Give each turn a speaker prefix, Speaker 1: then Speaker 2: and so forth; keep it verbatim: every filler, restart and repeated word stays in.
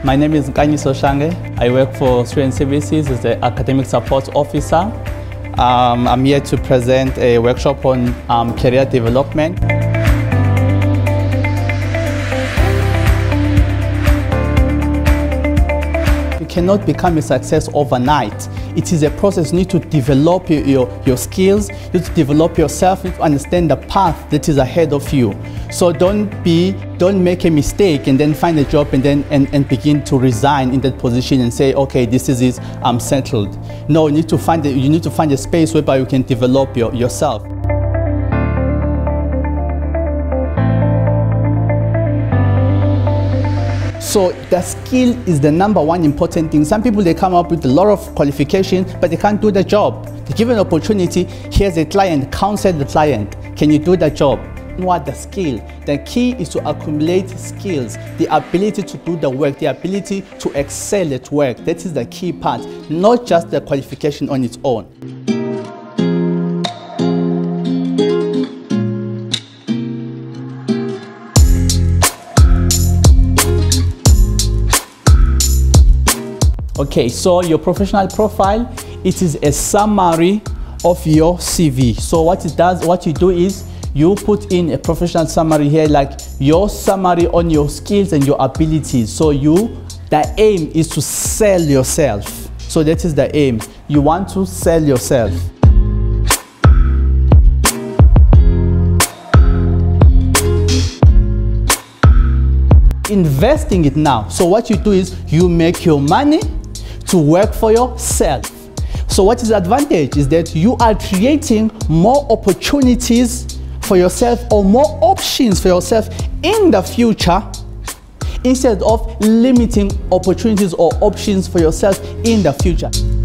Speaker 1: My name is Nkanyiso Shange. I work for Student Services as the Academic Support Officer. Um, I'm here to present a workshop on um, career development. You cannot become a success overnight. It is a process. You need to develop your, your, your skills, you need to develop yourself, you need to understand the path that is ahead of you. So don't be, don't make a mistake and then find a job and then and, and begin to resign in that position and say, okay, this is it, I'm settled. No, you need to find a, you need to find a space whereby you can develop your, yourself. So the skill is the number one important thing. Some people, they come up with a lot of qualifications, but they can't do the job. They give an opportunity, here's a client, counsel the client. Can you do the job? What the skill? The key is to accumulate skills, the ability to do the work, the ability to excel at work. That is the key part, not just the qualification on its own. Okay, so your professional profile, it is a summary of your C V. So what it does, what you do is you put in a professional summary here, like your summary on your skills and your abilities. So you, the aim is to sell yourself. So that is the aim. You want to sell yourself. Investing it now. So what you do is you make your money to work for yourself. So what is the advantage is that you are creating more opportunities for yourself or more options for yourself in the future instead of limiting opportunities or options for yourself in the future.